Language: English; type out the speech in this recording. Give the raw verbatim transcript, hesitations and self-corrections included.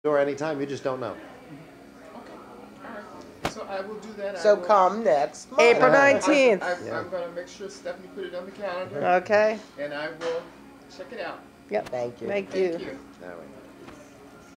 Or anytime, you just don't know. Okay, all right. So I will do that. So will, come next month. April nineteenth. I, I, Yeah. I'm going to make sure Stephanie put it on the calendar. Okay. And I will check it out. Yep. Thank you. Thank you. Thank you. All right.